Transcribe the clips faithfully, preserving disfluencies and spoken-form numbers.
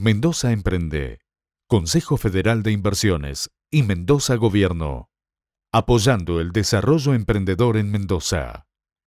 Mendoza Emprende, Consejo Federal de Inversiones y Mendoza Gobierno, apoyando el desarrollo emprendedor en Mendoza.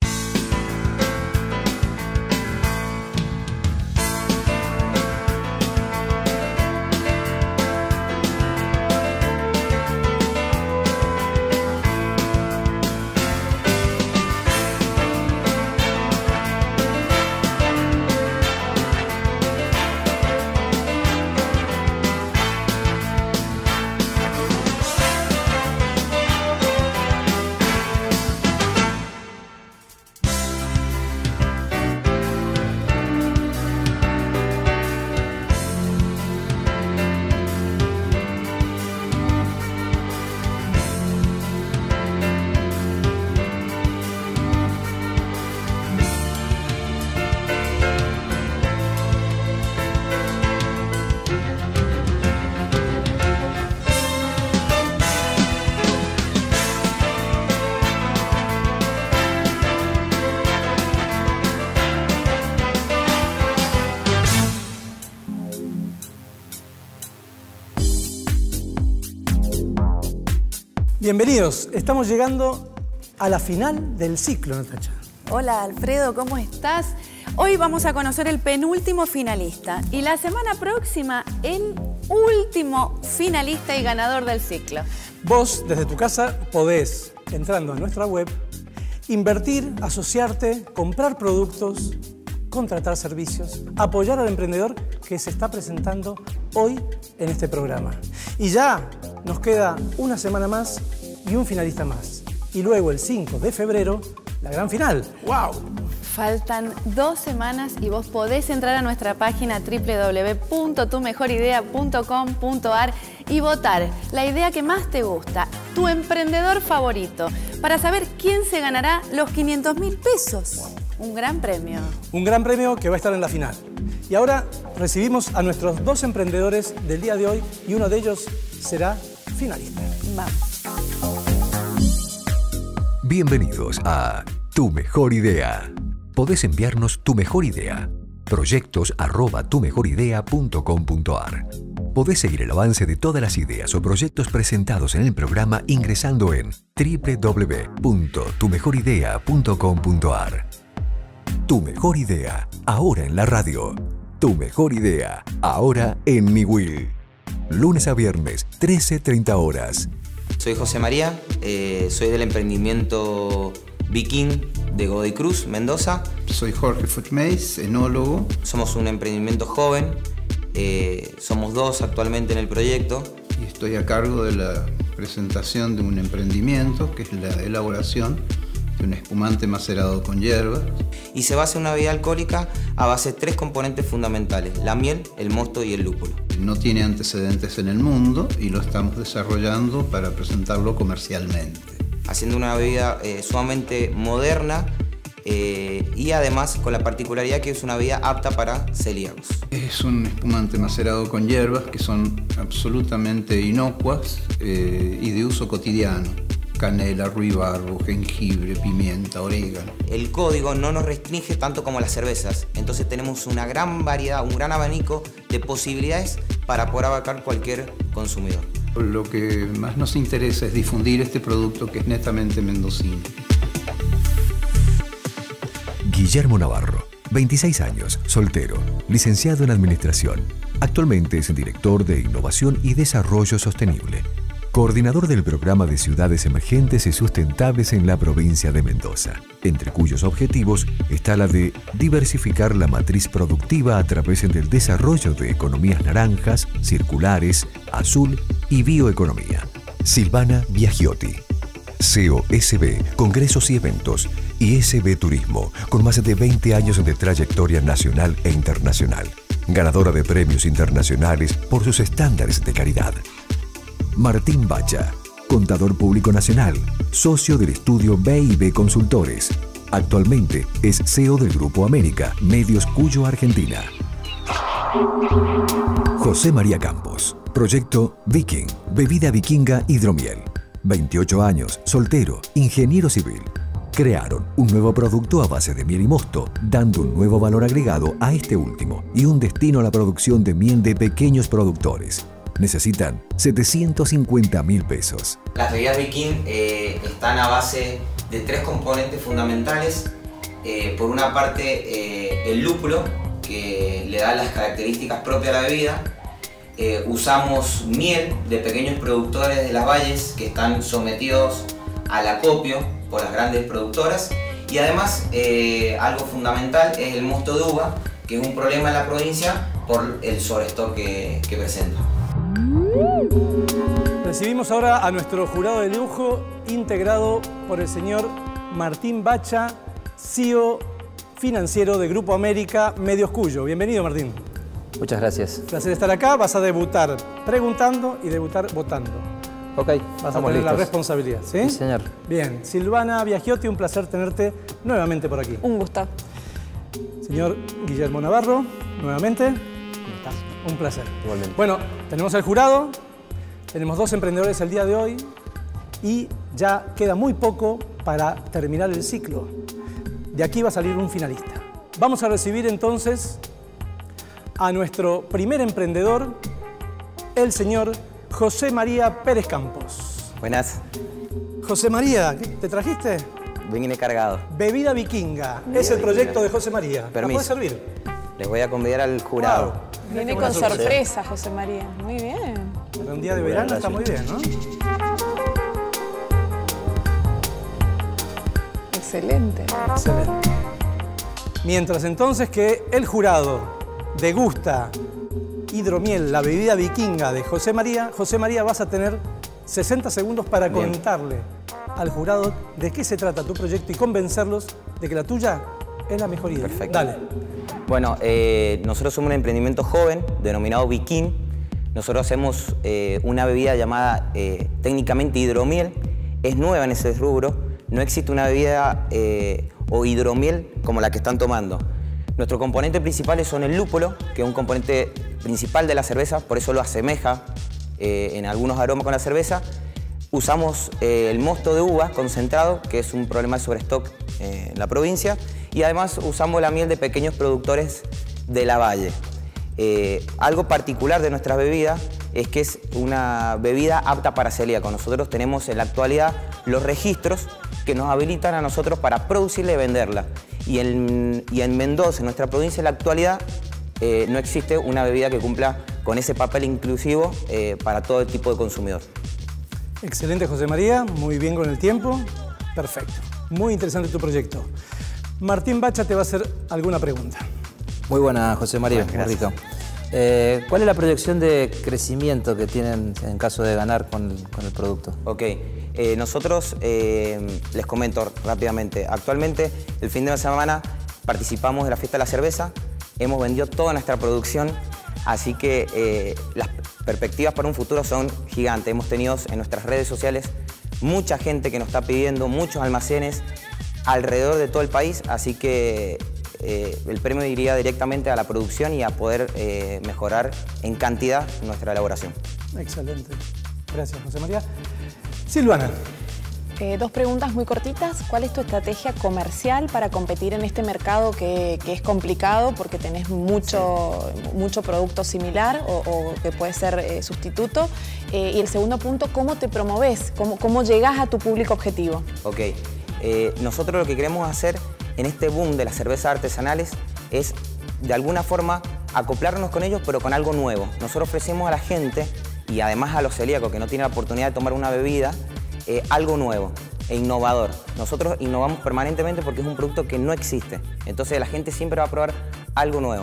Bienvenidos, estamos llegando a la final del ciclo, Natacha. Hola Alfredo, ¿cómo estás? Hoy vamos a conocer el penúltimo finalista y la semana próxima el último finalista y ganador del ciclo. Vos, desde tu casa, podés, entrando a nuestra web, invertir, asociarte, comprar productos, contratar servicios, apoyar al emprendedor que se está presentando hoy en este programa. Y ya nos queda una semana más y un finalista más. Y luego el cinco de febrero, la gran final. ¡Wow! Faltan dos semanas y vos podés entrar a nuestra página doble u doble u doble u punto tu mejor idea punto com punto a r y votar la idea que más te gusta, tu emprendedor favorito, para saber quién se ganará los quinientos mil pesos. Un gran premio. Un gran premio que va a estar en la final. Y ahora recibimos a nuestros dos emprendedores del día de hoy y uno de ellos será finalista. Vamos. Bienvenidos a Tu Mejor Idea. Podés enviarnos tu mejor idea. Proyectos arroba tu mejor idea punto com punto a r. Podés seguir el avance de todas las ideas o proyectos presentados en el programa ingresando en doble u doble u doble u punto tu mejor idea punto com punto a r. Tu Mejor Idea, ahora en la radio. Tu Mejor Idea, ahora en Niwil. Lunes a viernes, trece treinta horas. Soy José María, eh, soy del emprendimiento Viking de Godoy Cruz, Mendoza. Soy Jorge Futmeis, enólogo. Somos un emprendimiento joven, eh, somos dos actualmente en el proyecto. Y estoy a cargo de la presentación de un emprendimiento, que es la elaboración de un espumante macerado con hierbas. Y se basa en una bebida alcohólica a base de tres componentes fundamentales: la miel, el mosto y el lúpulo. No tiene antecedentes en el mundo y lo estamos desarrollando para presentarlo comercialmente. Haciendo una bebida eh, sumamente moderna eh, y además con la particularidad que es una bebida apta para celíacos. Es un espumante macerado con hierbas que son absolutamente inocuas eh, y de uso cotidiano. Canela, ruibarbo, jengibre, pimienta, orégano. El código no nos restringe tanto como las cervezas, entonces tenemos una gran variedad, un gran abanico de posibilidades para poder abarcar cualquier consumidor. Lo que más nos interesa es difundir este producto que es netamente mendocino. Guillermo Navarro, veintiséis años, soltero, licenciado en Administración. Actualmente es director de Innovación y Desarrollo Sostenible. Coordinador del Programa de Ciudades Emergentes y Sustentables en la provincia de Mendoza, entre cuyos objetivos está la de diversificar la matriz productiva a través del desarrollo de economías naranjas, circulares, azul y bioeconomía. Silvana Biagiotti, C E O S B, Congresos y Eventos, y S B Turismo, con más de veinte años de trayectoria nacional e internacional, ganadora de premios internacionales por sus estándares de calidad. Martín Bacha, contador público nacional, socio del estudio B y B Consultores. Actualmente es C E O del Grupo América, Medios Cuyo, Argentina. José María Campos, proyecto Viking, bebida vikinga hidromiel. veintiocho años, soltero, ingeniero civil. Crearon un nuevo producto a base de miel y mosto, dando un nuevo valor agregado a este último y un destino a la producción de miel de pequeños productores. Necesitan setecientos cincuenta mil pesos. Las bebidas Viking eh, están a base de tres componentes fundamentales. Eh, por una parte, eh, el lúpulo, que le da las características propias a la bebida. Eh, usamos miel de pequeños productores de las valles que están sometidos al acopio por las grandes productoras. Y además, eh, algo fundamental es el mosto de uva, que es un problema en la provincia por el sobrestock que, que presenta. Recibimos ahora a nuestro jurado de lujo, integrado por el señor Martín Bacha, C E O financiero de Grupo América Medios Cuyo. Bienvenido, Martín. Muchas gracias. Un placer estar acá. Vas a debutar preguntando y debutar votando. Ok, Vas a tener listos. la responsabilidad, ¿sí? Sí, señor. Bien. Silvana Biagiotti, un placer tenerte nuevamente por aquí. Un gusto. Señor Guillermo Navarro, nuevamente. ¿Cómo estás? Un placer. Igualmente. Bueno, tenemos al jurado, tenemos dos emprendedores el día de hoy y ya queda muy poco para terminar el ciclo. De aquí va a salir un finalista. Vamos a recibir entonces a nuestro primer emprendedor, el señor José María Pérez Campos. Buenas. José María, ¿qué te trajiste? Vine cargado. Bebida vikinga. Es el proyecto de José María. Permiso. ¿La puedes servir? Les voy a convidar al jurado. Wow. Viene Una con sorpresa. sorpresa, José María. Muy bien. Para un día de verano está muy bien, ¿no? Excelente. Excelente. Mientras entonces que el jurado degusta hidromiel, la bebida vikinga de José María, José María, vas a tener sesenta segundos para Bien. contarle al jurado de qué se trata tu proyecto y convencerlos de que la tuya es la mejor idea. Perfecto. Dale. Bueno, eh, nosotros somos un emprendimiento joven denominado Viking. Nosotros hacemos eh, una bebida llamada eh, técnicamente hidromiel. Es nueva en ese rubro. No existe una bebida eh, o hidromiel como la que están tomando. Nuestros componentes principales son el lúpulo, que es un componente principal de la cerveza, por eso lo asemeja eh, en algunos aromas con la cerveza. Usamos eh, el mosto de uva concentrado, que es un problema de sobrestock eh, en la provincia, y además usamos la miel de pequeños productores de la valle. Eh, algo particular de nuestra bebida es que es una bebida apta para celíacos. Nosotros tenemos en la actualidad los registros que nos habilitan a nosotros para producirla y venderla. Y en, y en Mendoza, en nuestra provincia, en la actualidad, eh, no existe una bebida que cumpla con ese papel inclusivo eh, para todo tipo de consumidor. Excelente, José María. Muy bien con el tiempo. Perfecto. Muy interesante tu proyecto. Martín Bacha te va a hacer alguna pregunta. Muy buena, José María. Bueno, muy gracias. rico. Eh, ¿Cuál es la proyección de crecimiento que tienen en caso de ganar con el, con el producto? Ok, eh, nosotros eh, les comento rápidamente. Actualmente, el fin de semana participamos de la fiesta de la cerveza. Hemos vendido toda nuestra producción, así que eh, las perspectivas para un futuro son gigantes. Hemos tenido en nuestras redes sociales mucha gente que nos está pidiendo, muchos almacenes alrededor de todo el país, así que eh, el premio iría directamente a la producción y a poder eh, mejorar en cantidad nuestra elaboración. Excelente. Gracias, José María. Silvana. Eh, dos preguntas muy cortitas. ¿Cuál es tu estrategia comercial para competir en este mercado que, que es complicado porque tenés mucho, mucho producto similar o, o que puede ser eh, sustituto? Eh, y el segundo punto, ¿cómo te promovés? ¿Cómo, cómo llegás a tu público objetivo? Ok, eh, nosotros lo que queremos hacer en este boom de las cervezas artesanales es de alguna forma acoplarnos con ellos, pero con algo nuevo. Nosotros ofrecemos a la gente y además a los celíacos que no tienen la oportunidad de tomar una bebida, eh, algo nuevo e innovador. Nosotros innovamos permanentemente porque es un producto que no existe. Entonces la gente siempre va a probar algo nuevo.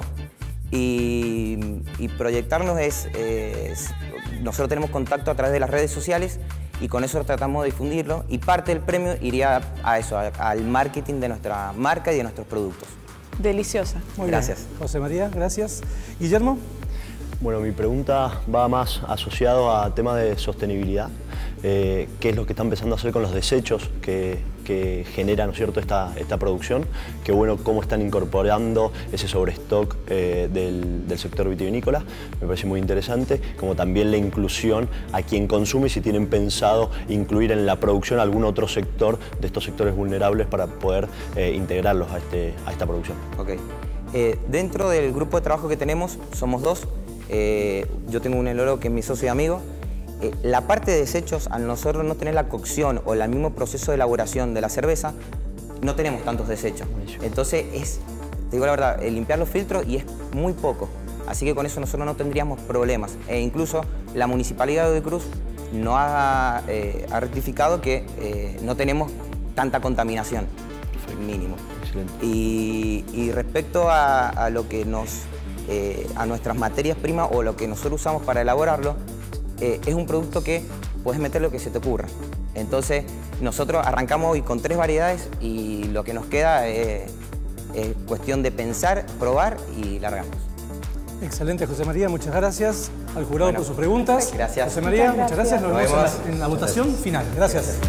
Y, y proyectarnos es, es... Nosotros tenemos contacto a través de las redes sociales y con eso tratamos de difundirlo. Y parte del premio iría a eso, a, al marketing de nuestra marca y de nuestros productos. Deliciosa. Muy Gracias. bien. José María, gracias. Guillermo. Bueno, mi pregunta va más asociado a temas de sostenibilidad. Eh, ¿Qué es lo que están empezando a hacer con los desechos que, que genera, ¿no es cierto?, esta, esta producción? Qué bueno cómo están incorporando ese sobrestock eh, del, del sector vitivinícola. Me parece muy interesante, como también la inclusión a quien consume y si tienen pensado incluir en la producción algún otro sector de estos sectores vulnerables para poder eh, integrarlos a, este, a esta producción. Ok. Eh, dentro del grupo de trabajo que tenemos, somos dos. Eh, yo tengo un enólogo que es mi socio y amigo. Eh, la parte de desechos, al nosotros no tener la cocción o el mismo proceso de elaboración de la cerveza, no tenemos tantos desechos. Entonces, es, te digo la verdad, el limpiar los filtros y es muy poco. Así que con eso nosotros no tendríamos problemas. E incluso la Municipalidad de Godoy Cruz no ha, eh, ha rectificado que eh, no tenemos tanta contaminación, mínimo. Excelente. Y, y respecto a, a lo que nos, eh, a nuestras materias primas o lo que nosotros usamos para elaborarlo, eh, es un producto que puedes meter lo que se te ocurra. Entonces, nosotros arrancamos hoy con tres variedades y lo que nos queda es, es cuestión de pensar, probar y largamos. Excelente, José María, muchas gracias al jurado bueno, por sus preguntas. Gracias. José María, muchas gracias. Nos, Nos vemos, vemos en la, en la votación gracias. final. Gracias. gracias.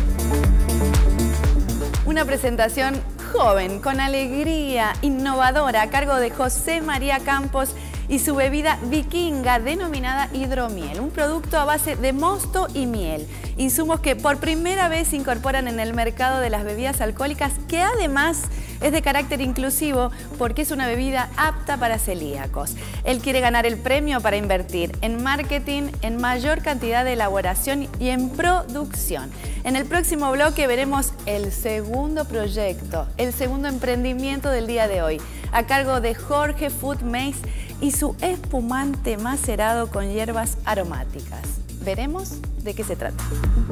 Una presentación joven, con alegría, innovadora, a cargo de José María Campos y su bebida vikinga denominada hidromiel, un producto a base de mosto y miel, insumos que por primera vez se incorporan en el mercado de las bebidas alcohólicas, que además es de carácter inclusivo porque es una bebida apta para celíacos. Él quiere ganar el premio para invertir en marketing, en mayor cantidad de elaboración y en producción. En el próximo bloque veremos el segundo proyecto, el segundo emprendimiento del día de hoy, a cargo de Jorge Food Maize y su espumante macerado con hierbas aromáticas. Veremos de qué se trata.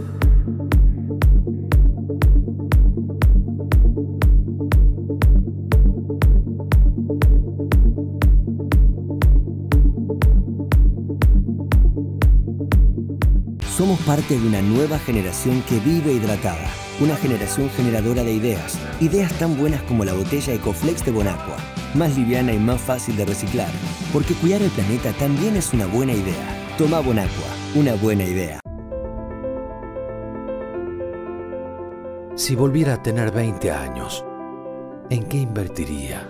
Somos parte de una nueva generación que vive hidratada. Una generación generadora de ideas. Ideas tan buenas como la botella Ecoflex de Bonaqua. Más liviana y más fácil de reciclar. Porque cuidar el planeta también es una buena idea. Toma Bonaqua, una buena idea. Si volviera a tener veinte años, ¿en qué invertiría?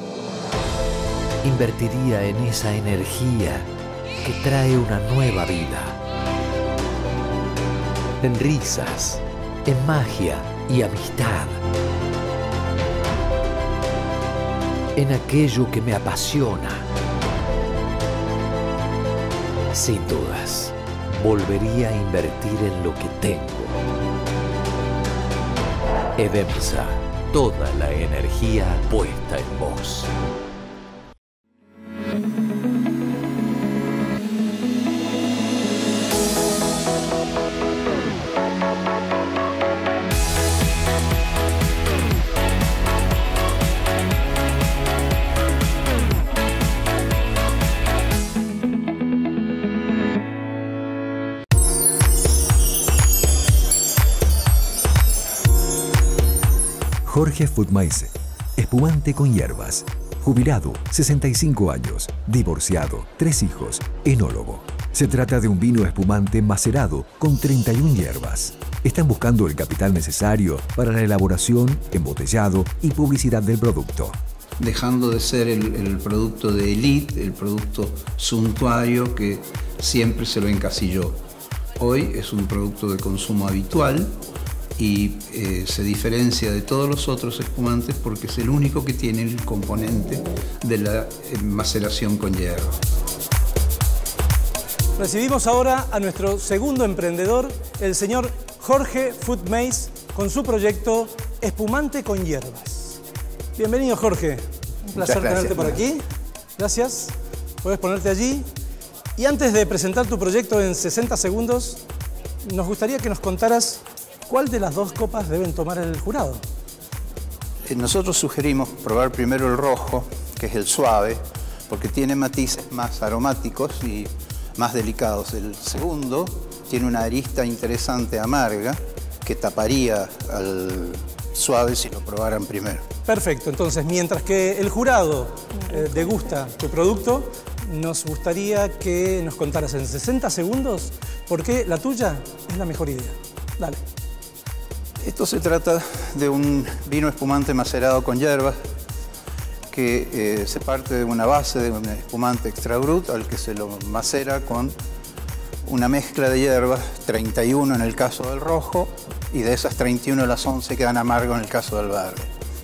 Invertiría en esa energía que trae una nueva vida. En risas, en magia y amistad. En aquello que me apasiona. Sin dudas, volvería a invertir en lo que tengo. Edemsa, toda la energía puesta en vos. Jorge Food Maize, espumante con hierbas. Jubilado, sesenta y cinco años, divorciado, tres hijos, enólogo. Se trata de un vino espumante macerado con treinta y una hierbas. Están buscando el capital necesario para la elaboración, embotellado y publicidad del producto. Dejando de ser el, el producto de élite, el producto suntuario que siempre se lo encasilló. Hoy es un producto de consumo habitual y eh, se diferencia de todos los otros espumantes porque es el único que tiene el componente de la eh, maceración con hierba. Recibimos ahora a nuestro segundo emprendedor, el señor Jorge Food Maize, con su proyecto Espumante con Hierbas. Bienvenido, Jorge. Un placer gracias, tenerte por aquí. Gracias. Puedes ponerte allí. Y antes de presentar tu proyecto en sesenta segundos, nos gustaría que nos contaras ¿cuál de las dos copas deben tomar el jurado? Nosotros sugerimos probar primero el rojo, que es el suave, porque tiene matices más aromáticos y más delicados. El segundo tiene una arista interesante amarga que taparía al suave si lo probaran primero. Perfecto, entonces mientras que el jurado eh, degusta tu producto, nos gustaría que nos contaras en sesenta segundos por qué la tuya es la mejor idea. Dale. Esto se trata de un vino espumante macerado con hierbas que eh, se parte de una base de un espumante extra brut al que se lo macera con una mezcla de hierbas, treinta y uno en el caso del rojo, y de esas treinta y uno las once quedan amargos en el caso del verde.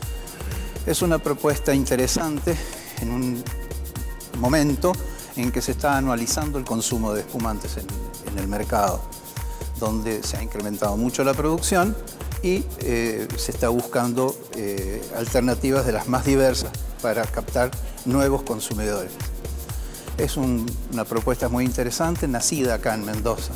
Es una propuesta interesante en un momento en que se está anualizando el consumo de espumantes en, en el mercado, donde se ha incrementado mucho la producción y eh, se está buscando eh, alternativas de las más diversas para captar nuevos consumidores. Es un, una propuesta muy interesante, nacida acá en Mendoza,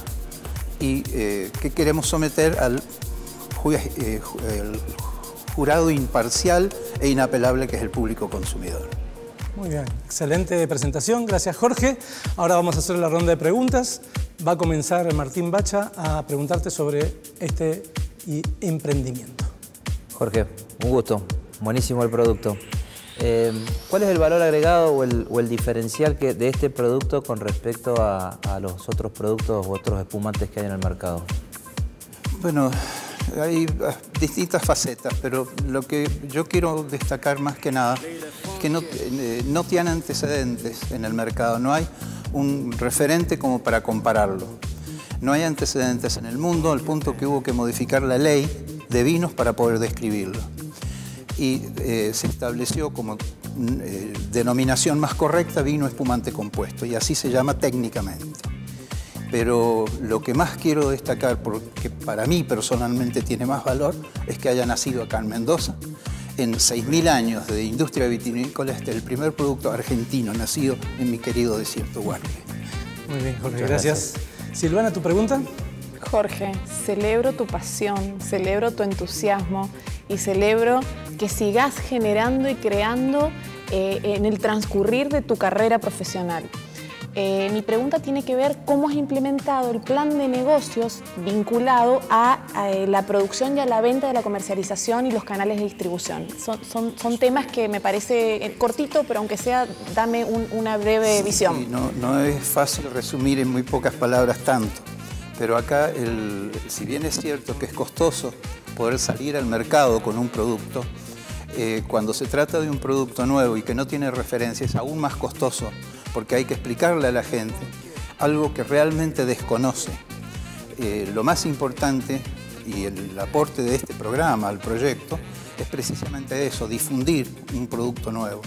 y eh, que queremos someter al ju eh, el jurado imparcial e inapelable que es el público consumidor. Muy bien, excelente presentación, gracias Jorge. Ahora vamos a hacer la ronda de preguntas. Va a comenzar Martín Bacha a preguntarte sobre este emprendimiento. Jorge, un gusto, buenísimo el producto. Eh, ¿Cuál es el valor agregado o el, o el diferencial que, de este producto con respecto a, a los otros productos u otros espumantes que hay en el mercado? Bueno, hay distintas facetas, pero lo que yo quiero destacar más que nada es que no, eh, no tiene antecedentes en el mercado, no hay un referente como para compararlo. No hay antecedentes en el mundo, al punto que hubo que modificar la ley de vinos para poder describirlo. Y eh, se estableció como eh, denominación más correcta vino espumante compuesto, y así se llama técnicamente. Pero lo que más quiero destacar, porque para mí personalmente tiene más valor, es que haya nacido acá en Mendoza. En seis mil años de industria vitivinícola, este es el primer producto argentino nacido en mi querido desierto Huarque. Muy bien, Jorge, gracias. gracias. Silvana, ¿tu pregunta? Jorge, celebro tu pasión, celebro tu entusiasmo y celebro que sigas generando y creando eh, en el transcurrir de tu carrera profesional. Eh, mi pregunta tiene que ver cómo has implementado el plan de negocios vinculado a, a la producción y a la venta de la comercialización y los canales de distribución. Son, son, son temas que me parece cortito, pero aunque sea, dame un, una breve sí, visión. Sí, no, no es fácil resumir en muy pocas palabras tanto, pero acá, el, si bien es cierto que es costoso poder salir al mercado con un producto, eh, cuando se trata de un producto nuevo y que no tiene referencia es aún más costoso, porque hay que explicarle a la gente algo que realmente desconoce. Eh, lo más importante y el aporte de este programa al proyecto es precisamente eso, difundir un producto nuevo.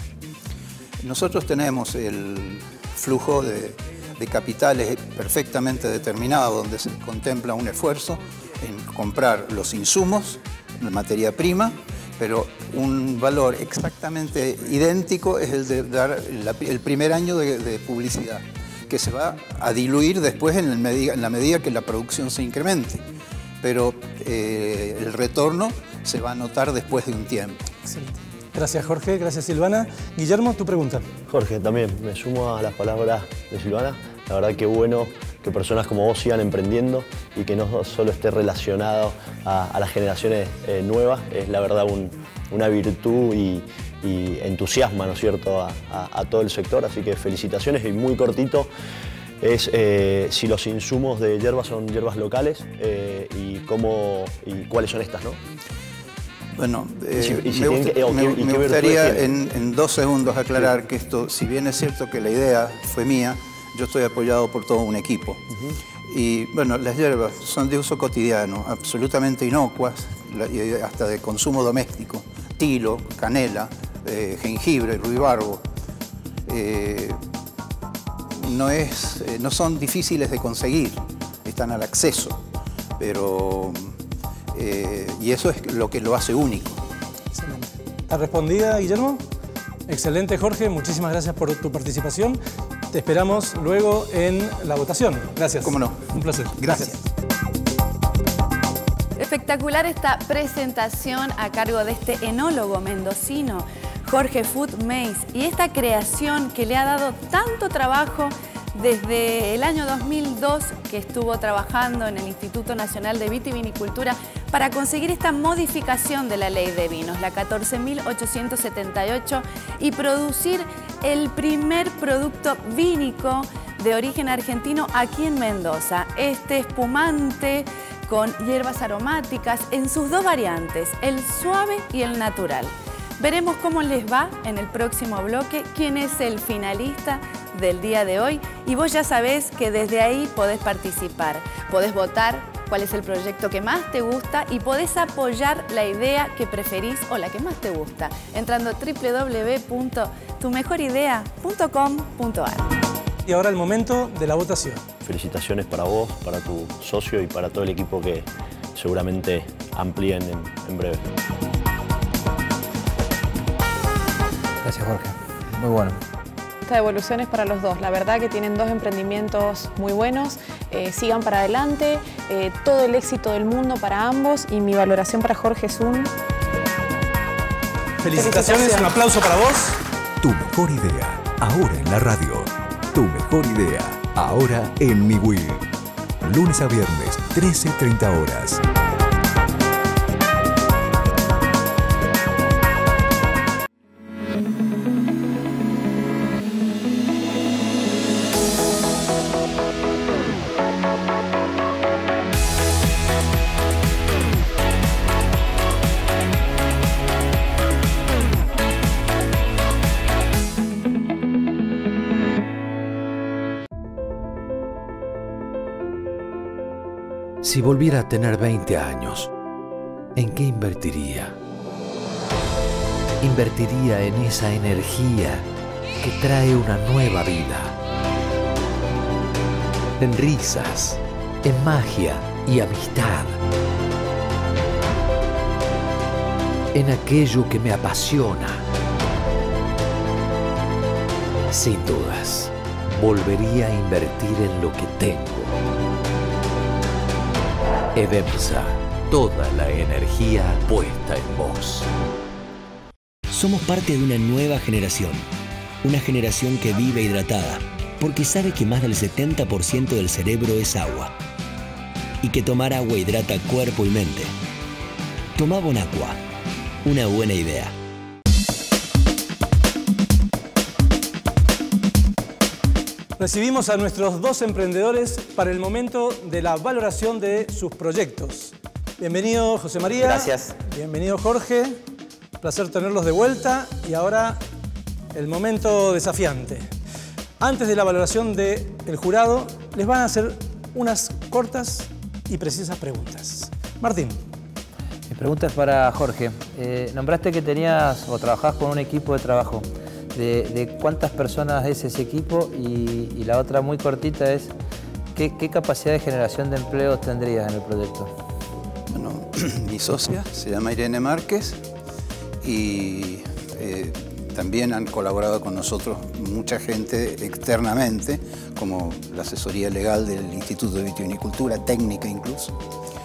Nosotros tenemos el flujo de, de capitales perfectamente determinado, donde se contempla un esfuerzo en comprar los insumos, la materia prima, pero un valor exactamente idéntico es el de dar la, el primer año de, de publicidad, que se va a diluir después en, el medida, en la medida que la producción se incremente. Pero eh, el retorno se va a notar después de un tiempo. Excelente. Gracias, Jorge. Gracias, Silvana. Guillermo, tu pregunta. Jorge, también me sumo a las palabras de Silvana. La verdad que bueno que personas como vos sigan emprendiendo y que no solo esté relacionado a, a las generaciones eh, nuevas. Es la verdad un, una virtud y, y entusiasma, ¿no es cierto?, a, a, a todo el sector. Así que felicitaciones y muy cortito. Es eh, si los insumos de hierbas son hierbas locales eh, y, cómo, y cuáles son estas, ¿no? Bueno, eh, ¿Y si, y si me, gust que, me, me gustaría en, en dos segundos aclarar sí. que esto, si bien es cierto que la idea fue mía, yo estoy apoyado por todo un equipo. Uh-huh. Y bueno, las hierbas son de uso cotidiano, absolutamente inocuas, hasta de consumo doméstico. Tilo, canela, eh, jengibre, ruibarbo. Eh, no, es, eh, no son difíciles de conseguir, están al acceso, pero... Eh, y eso es lo que lo hace único. Excelente. ¿Está respondida, Guillermo? Excelente, Jorge. Muchísimas gracias por tu participación. Te esperamos luego en la votación. Gracias. Cómo no. Un placer. Gracias. Gracias. Espectacular esta presentación a cargo de este enólogo mendocino, Jorge Food Meis, y esta creación que le ha dado tanto trabajo desde el año dos mil dos, que estuvo trabajando en el Instituto Nacional de Vitivinicultura para conseguir esta modificación de la ley de vinos, la catorce mil ochocientos setenta y ocho, y producir el primer producto vínico de origen argentino aquí en Mendoza. Este espumante con hierbas aromáticas en sus dos variantes, el suave y el natural. Veremos cómo les va en el próximo bloque, quién es el finalista del día de hoy, y vos ya sabés que desde ahí podés participar, podés votar cuál es el proyecto que más te gusta y podés apoyar la idea que preferís o la que más te gusta entrando a doble u doble u doble u punto tu mejor idea punto com punto a r. Y ahora el momento de la votación. Felicitaciones para vos, para tu socio y para todo el equipo que seguramente amplíen en, en breve. Gracias, Jorge. Muy bueno. Esta devolución es para los dos. La verdad que tienen dos emprendimientos muy buenos. Eh, sigan para adelante. Eh, todo el éxito del mundo para ambos. Y mi valoración para Jorge es un... Felicitaciones. Felicitaciones. Un aplauso para vos. Tu mejor idea, ahora en la radio. Tu mejor idea, ahora en Mi Will. Lunes a viernes, trece treinta horas. Si volviera a tener veinte años, ¿en qué invertiría? Invertiría en esa energía que trae una nueva vida. En risas, en magia y amistad. En aquello que me apasiona. Sin dudas, volvería a invertir en lo que tengo. Edemsa, toda la energía puesta en vos. Somos parte de una nueva generación. Una generación que vive hidratada, porque sabe que más del setenta por ciento del cerebro es agua. Y que tomar agua hidrata cuerpo y mente. Tomá Bonaqua. Una buena idea. Recibimos a nuestros dos emprendedores para el momento de la valoración de sus proyectos. Bienvenido, José María. Gracias. Bienvenido, Jorge. Placer tenerlos de vuelta. Y ahora el momento desafiante. Antes de la valoración del jurado, les van a hacer unas cortas y precisas preguntas. Martín. Mi pregunta es para Jorge. Eh, nombraste que tenías o trabajás con un equipo de trabajo. De, de cuántas personas es ese equipo y, y la otra muy cortita es ¿qué, qué capacidad de generación de empleos tendrías en el proyecto? Bueno, mi socia se llama Irene Márquez y eh, también han colaborado con nosotros mucha gente externamente, como la asesoría legal del Instituto de Vitivinicultura, técnica incluso.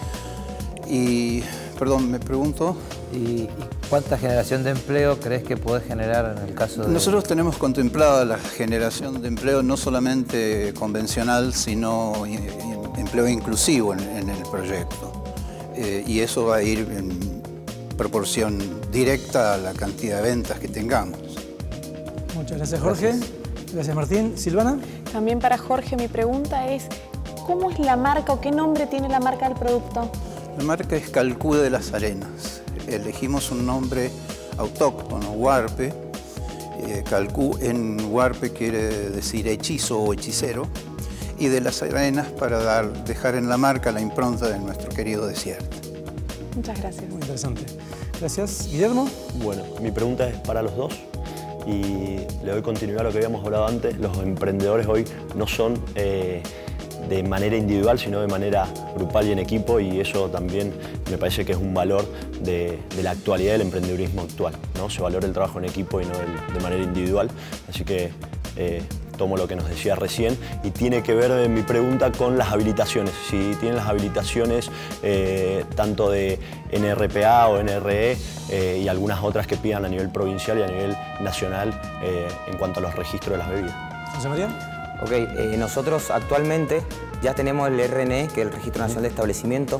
Y, perdón, me pregunto... ¿Y, y cuánta generación de empleo crees que podés generar en el caso de...? Nosotros tenemos contemplada la generación de empleo no solamente convencional, sino empleo inclusivo en, en el proyecto. Eh, y eso va a ir en proporción directa a la cantidad de ventas que tengamos. Muchas gracias, Jorge. Gracias, gracias Martín. ¿Silvana? También para Jorge mi pregunta es, ¿cómo es la marca o qué nombre tiene la marca del producto? La marca es Calcú de las Arenas. Elegimos un nombre autóctono, huarpe. Eh, Calcú en huarpe quiere decir hechizo o hechicero. Y de las Arenas para dar, dejar en la marca la impronta de nuestro querido desierto. Muchas gracias. Muy interesante. Gracias. Guillermo. Bueno, mi pregunta es para los dos y le doy continuidad a lo que habíamos hablado antes. Los emprendedores hoy no son eh, de manera individual, sino de manera grupal y en equipo, y eso también me parece que es un valor de, de la actualidad del emprendedurismo actual, ¿no? Se valora el trabajo en equipo y no el, de manera individual, así que eh, tomo lo que nos decía recién y tiene que ver eh, mi pregunta con las habilitaciones. Si tienen las habilitaciones eh, tanto de N R P A o N R E eh, y algunas otras que pidan a nivel provincial y a nivel nacional eh, en cuanto a los registros de las bebidas. José María. Ok, eh, nosotros actualmente ya tenemos el R N E, que es el Registro Nacional de Establecimiento.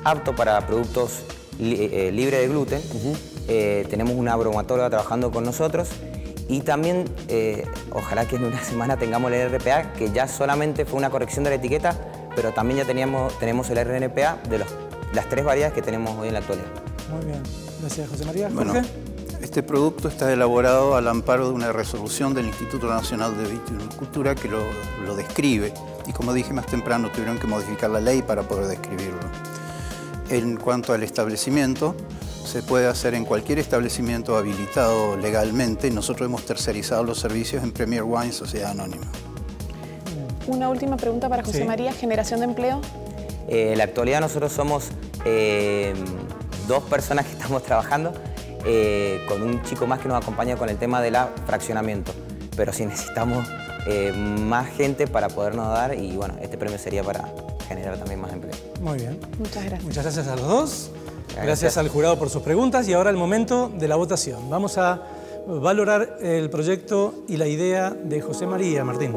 apto para productos li eh, libres de gluten. Uh-huh. eh, tenemos una bromatóloga trabajando con nosotros y también eh, ojalá que en una semana tengamos el R P A, que ya solamente fue una corrección de la etiqueta, pero también ya teníamos, tenemos el R N P A de los, las tres variedades que tenemos hoy en la actualidad. Muy bien, gracias José María. Bueno, Jorge. Este producto está elaborado al amparo de una resolución del Instituto Nacional de Viticultura que lo, lo describe. Y como dije más temprano, tuvieron que modificar la ley para poder describirlo. En cuanto al establecimiento, se puede hacer en cualquier establecimiento habilitado legalmente. Nosotros hemos tercerizado los servicios en Premier Wine, Sociedad Anónima. Una última pregunta para José Sí. María, ¿generación de empleo? Eh, en la actualidad nosotros somos eh, dos personas que estamos trabajando, eh, con un chico más que nos acompaña con el tema del fraccionamiento. Pero sí necesitamos eh, más gente para podernos dar y bueno, este premio sería para generar también más empleo. Muy bien. Muchas gracias. Muchas gracias a los dos. Gracias. Gracias al jurado por sus preguntas y ahora el momento de la votación. Vamos a valorar el proyecto y la idea de José María. Martín.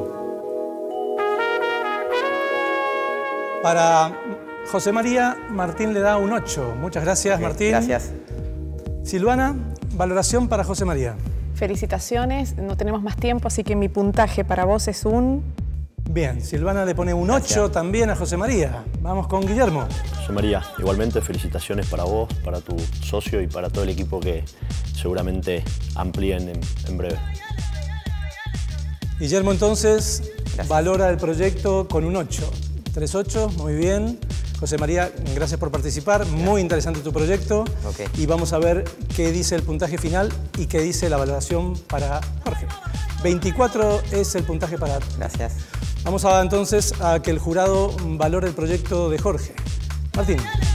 Para José María, Martín le da un ocho. Muchas gracias, Okay, Martín. Gracias. Silvana, valoración para José María. Felicitaciones, no tenemos más tiempo, así que mi puntaje para vos es un... Bien, Silvana le pone un Gracias. ocho también a José María. Vamos con Guillermo. José María, igualmente felicitaciones para vos, para tu socio y para todo el equipo que seguramente amplíen en, en breve. Guillermo entonces Gracias. valora el proyecto con un ocho. Tres ocho, muy bien. José María, gracias por participar. Muy interesante tu proyecto. Okay. Y vamos a ver qué dice el puntaje final y qué dice la valoración para Jorge. veinticuatro es el puntaje para... Gracias. Vamos a, entonces a que el jurado valore el proyecto de Jorge. Martín.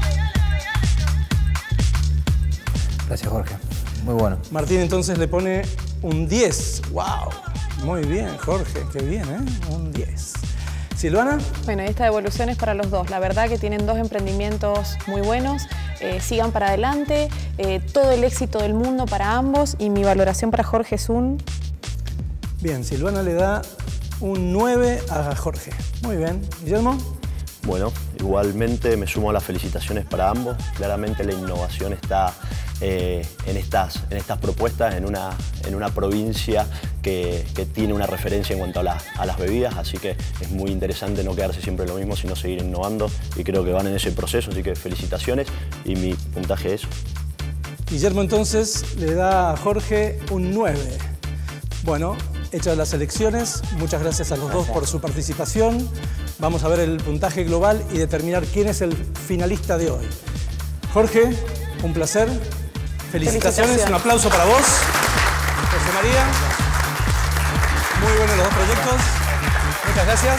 Gracias, Jorge. Muy bueno. Martín entonces le pone un diez. ¡Wow! Muy bien, Jorge. Qué bien, ¿eh? Un diez. Silvana. Bueno, esta devolución es para los dos. La verdad que tienen dos emprendimientos muy buenos. Eh, sigan para adelante. Eh, todo el éxito del mundo para ambos. Y mi valoración para Jorge es un... Bien, Silvana le da un nueve a Jorge. Muy bien. Guillermo. Bueno, igualmente me sumo a las felicitaciones para ambos. Claramente la innovación está eh, en, estas, en estas propuestas, en una, en una provincia que, que tiene una referencia en cuanto a, la, a las bebidas, así que es muy interesante no quedarse siempre lo mismo, sino seguir innovando y creo que van en ese proceso, así que felicitaciones y mi puntaje es... Guillermo entonces le da a Jorge un nueve. Bueno, hechas las elecciones, muchas gracias a los Gracias. dos por su participación. Vamos a ver el puntaje global y determinar quién es el finalista de hoy. Jorge, un placer. Felicitaciones, Felicitaciones. un aplauso para vos. José María, muy buenos los dos proyectos. Muchas gracias.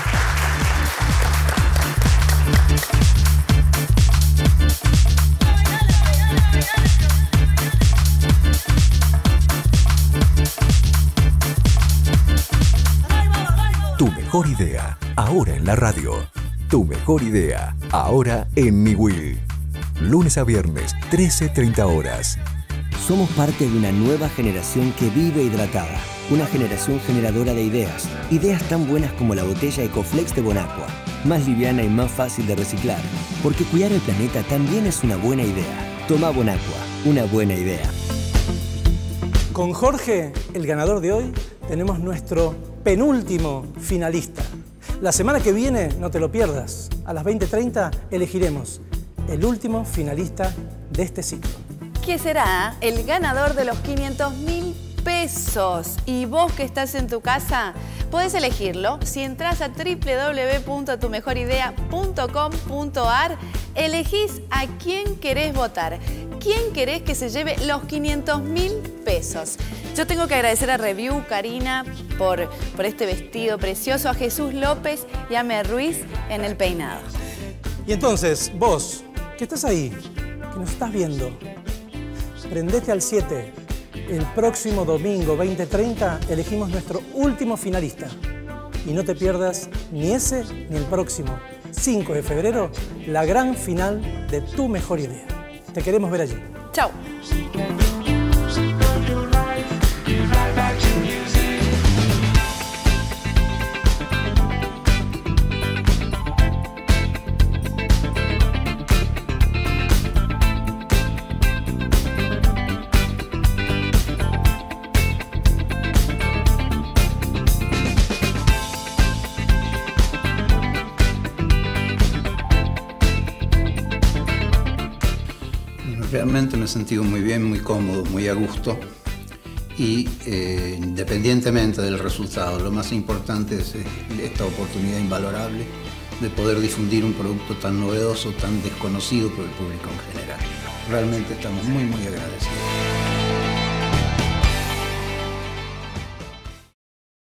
Tu mejor idea, ahora en la radio. Tu mejor idea, ahora en Niwil. Lunes a viernes, trece treinta horas. Somos parte de una nueva generación que vive hidratada. Una generación generadora de ideas. Ideas tan buenas como la botella Ecoflex de Bonaqua. Más liviana y más fácil de reciclar. Porque cuidar el planeta también es una buena idea. Toma Bonaqua, una buena idea. Con Jorge, el ganador de hoy, tenemos nuestro penúltimo finalista. La semana que viene, no te lo pierdas, a las veinte treinta elegiremos el último finalista de este ciclo. ¿Qué será? El ganador de los quinientos mil pesos. Y vos que estás en tu casa, podés elegirlo. Si entras a w w w punto tu mejor idea punto com punto a r, elegís a quién querés votar. ¿Quién querés que se lleve los quinientos mil pesos? Yo tengo que agradecer a Review, Karina, por, por este vestido precioso, a Jesús López y a Mer Ruiz en el peinado. Y entonces, vos, que estás ahí, que nos estás viendo, prendete al siete. El próximo domingo, veinte treinta, elegimos nuestro último finalista. Y no te pierdas ni ese ni el próximo, cinco de febrero, la gran final de Tu Mejor Idea. Te queremos ver allí. Chau. Realmente me he sentido muy bien, muy cómodo, muy a gusto y eh, independientemente del resultado, lo más importante es esta oportunidad invalorable de poder difundir un producto tan novedoso, tan desconocido por el público en general. Realmente estamos muy, muy agradecidos.